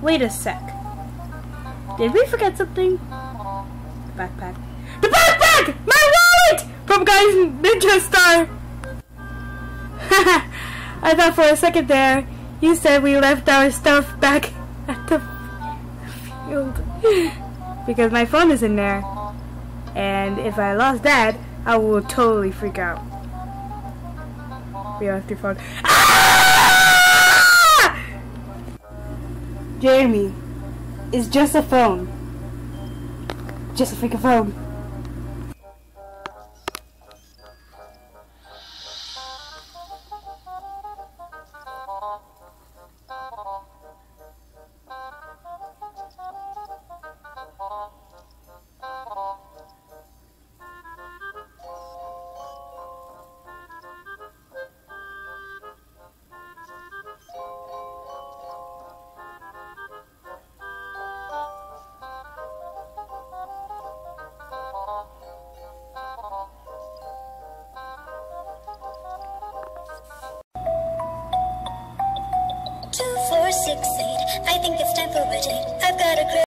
Wait a sec. Did we forget something? Backpack. The backpack! My wallet! From Guys Ninja Star! I thought for a second there, you said we left our stuff back at the field. Because my phone is in there. And if I lost that, I will totally freak out. We lost your phone. Ah! Jeremy, it's just a phone. Just a freaking phone. Two, 4, 6, 8. I think it's time for a date. I've got a